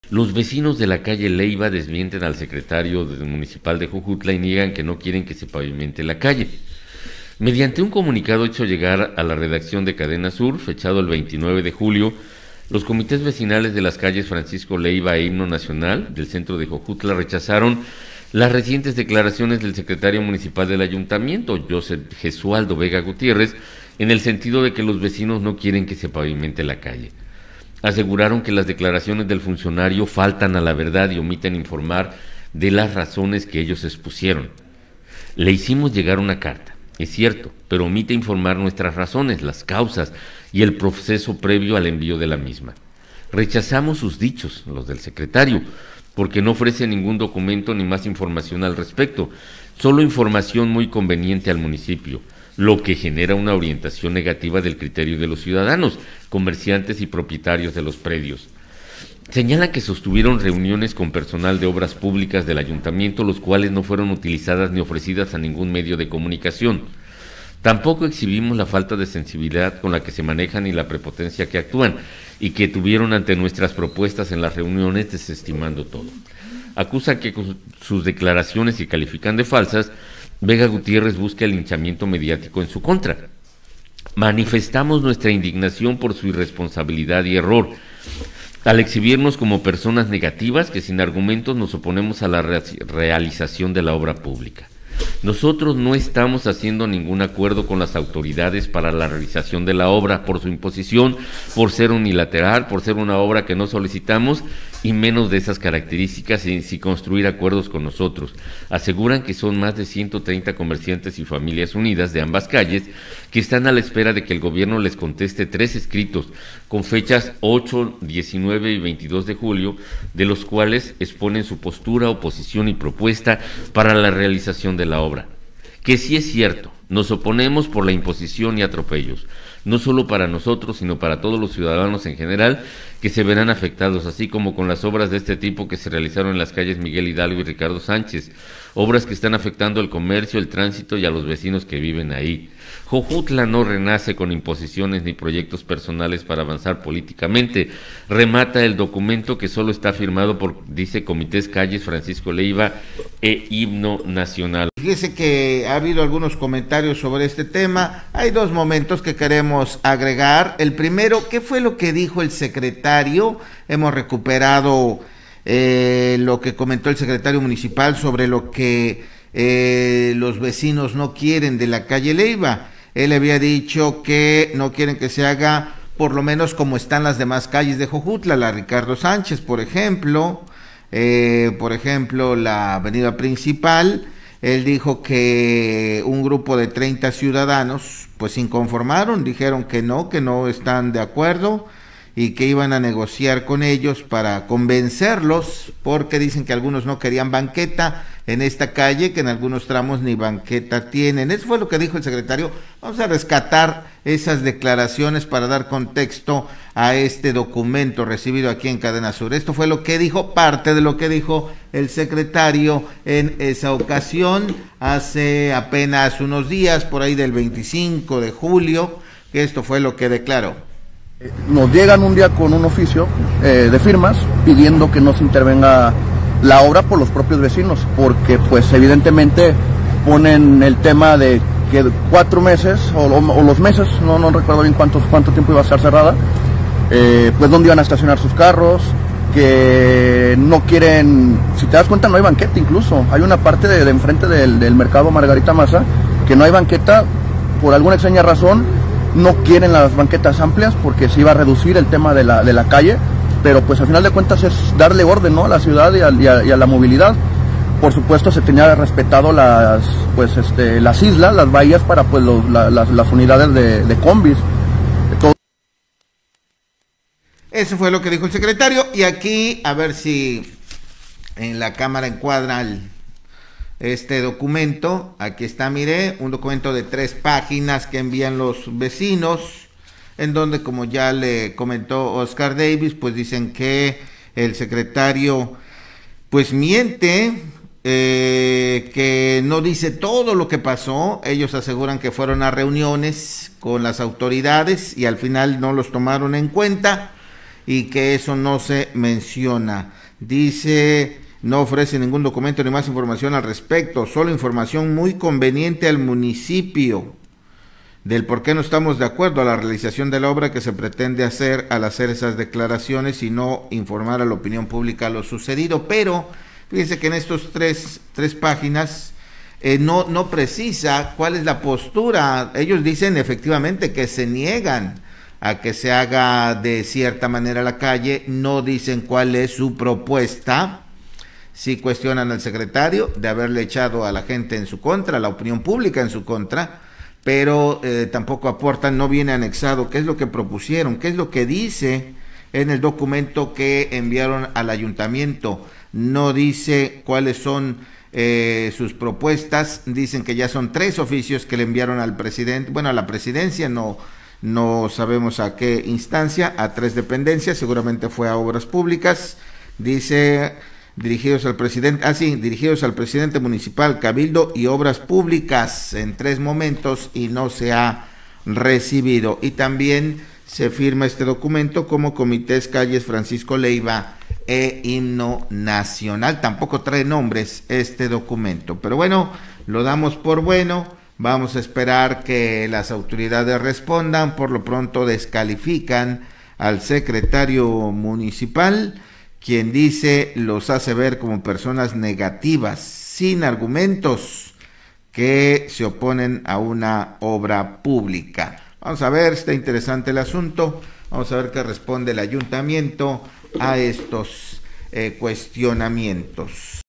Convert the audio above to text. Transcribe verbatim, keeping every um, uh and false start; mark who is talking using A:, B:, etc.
A: Los vecinos de la calle Leiva desmienten al secretario municipal de Jojutla y niegan que no quieren que se pavimente la calle. Mediante un comunicado hecho llegar a la redacción de Cadena Sur, fechado el veintinueve de julio, los comités vecinales de las calles Francisco Leiva e Himno Nacional del centro de Jojutla rechazaron las recientes declaraciones del secretario municipal del ayuntamiento, Joseph Gesualdo Vega Gutiérrez, en el sentido de que los vecinos no quieren que se pavimente la calle. Aseguraron que las declaraciones del funcionario faltan a la verdad y omiten informar de las razones que ellos expusieron. Le hicimos llegar una carta, es cierto, pero omite informar nuestras razones, las causas y el proceso previo al envío de la misma. Rechazamos sus dichos, los del secretario, porque no ofrece ningún documento ni más información al respecto, solo información muy conveniente al municipio, lo que genera una orientación negativa del criterio de los ciudadanos, comerciantes y propietarios de los predios. Señalan que sostuvieron reuniones con personal de obras públicas del ayuntamiento, los cuales no fueron utilizadas ni ofrecidas a ningún medio de comunicación. Tampoco exhibimos la falta de sensibilidad con la que se manejan y la prepotencia que actúan, y que tuvieron ante nuestras propuestas en las reuniones, desestimando todo. Acusan que con sus declaraciones que califican de falsas, Vega Gutiérrez busca el linchamiento mediático en su contra. Manifestamos nuestra indignación por su irresponsabilidad y error, al exhibirnos como personas negativas que sin argumentos nos oponemos a la re realización de la obra pública. Nosotros no estamos haciendo ningún acuerdo con las autoridades para la realización de la obra por su imposición, por ser unilateral, por ser una obra que no solicitamos y menos de esas características sin, sin construir acuerdos con nosotros. Aseguran que son más de ciento treinta comerciantes y familias unidas de ambas calles que están a la espera de que el gobierno les conteste tres escritos con fechas ocho, diecinueve y veintidós de julio, de los cuales exponen su postura, oposición y propuesta para la realización de la obra. Que sí es cierto, nos oponemos por la imposición y atropellos, no solo para nosotros, sino para todos los ciudadanos en general que se verán afectados, así como con las obras de este tipo que se realizaron en las calles Miguel Hidalgo y Ricardo Sánchez, obras que están afectando el comercio, el tránsito y a los vecinos que viven ahí. Jojutla no renace con imposiciones ni proyectos personales para avanzar políticamente. Remata el documento que solo está firmado por, dice, Comités Calles Francisco Leiva e Himno Nacional.
B: Fíjese que ha habido algunos comentarios sobre este tema. Hay dos momentos que queremos agregar. El primero, ¿qué fue lo que dijo el secretario? Hemos recuperado eh, lo que comentó el secretario municipal sobre lo que eh, los vecinos no quieren de la calle Leiva. Él había dicho que no quieren que se haga por lo menos como están las demás calles de Jojutla, la Ricardo Sánchez, por ejemplo, eh, por ejemplo, la avenida principal. Él dijo que un grupo de treinta ciudadanos pues se inconformaron, dijeron que no, que no están de acuerdo y que iban a negociar con ellos para convencerlos, porque dicen que algunos no querían banqueta en esta calle, que en algunos tramos ni banqueta tienen. Eso fue lo que dijo el secretario. Vamos a rescatar esas declaraciones para dar contexto a este documento recibido aquí en Cadena Sur. Esto fue lo que dijo, parte de lo que dijo el secretario en esa ocasión, hace apenas unos días, por ahí del veinticinco de julio, que esto fue lo que declaró.
C: Nos llegan un día con un oficio eh, de firmas pidiendo que no se intervenga la obra por los propios vecinos, porque pues evidentemente ponen el tema de que cuatro meses o, o, o los meses, no, no recuerdo bien cuántos, cuánto tiempo iba a estar cerrada, eh, pues dónde iban a estacionar sus carros, que no quieren, si te das cuenta no hay banqueta incluso, hay una parte de, de enfrente del, del mercado Margarita Maza que no hay banqueta, por alguna extraña razón no quieren las banquetas amplias porque se iba a reducir el tema de la, de la calle, pero pues al final de cuentas es darle orden, ¿no?, a la ciudad y a, y a, y a la movilidad. Por supuesto se tenía respetado las pues este las islas, las bahías para pues los, la, las, las unidades de, de combis. Todo.
B: Eso fue lo que dijo el secretario, y aquí a ver si en la cámara encuadra el, este documento. Aquí está, mire, un documento de tres páginas que envían los vecinos, en donde, como ya le comentó Oscar Davis, pues dicen que el secretario pues miente, eh, que no dice todo lo que pasó. Ellos aseguran que fueron a reuniones con las autoridades y al final no los tomaron en cuenta, y que eso no se menciona. Dice, no ofrece ningún documento ni más información al respecto, solo información muy conveniente al municipio del por qué no estamos de acuerdo a la realización de la obra que se pretende hacer al hacer esas declaraciones y no informar a la opinión pública lo sucedido. Pero fíjense que en estos tres, tres páginas eh, no, no precisa cuál es la postura. Ellos dicen efectivamente que se niegan a que se haga de cierta manera la calle, no dicen cuál es su propuesta. Sí cuestionan al secretario de haberle echado a la gente en su contra, a la opinión pública en su contra, pero eh, tampoco aportan, no viene anexado qué es lo que propusieron, qué es lo que dice en el documento que enviaron al ayuntamiento. No dice cuáles son eh, sus propuestas, dicen que ya son tres oficios que le enviaron al presidente, bueno, a la presidencia, no, no sabemos a qué instancia, a tres dependencias, seguramente fue a obras públicas, dice dirigidos al presidente, ah sí, dirigidos al presidente municipal, cabildo y obras públicas en tres momentos y no se ha recibido. Y también se firma este documento como Comités Calles Francisco Leiva e Himno Nacional. Tampoco trae nombres este documento, pero bueno, lo damos por bueno. Vamos a esperar que las autoridades respondan. Por lo pronto descalifican al secretario municipal, quien dice los hace ver como personas negativas, sin argumentos, que se oponen a una obra pública. Vamos a ver, está interesante el asunto, vamos a ver qué responde el ayuntamiento a estos eh, cuestionamientos.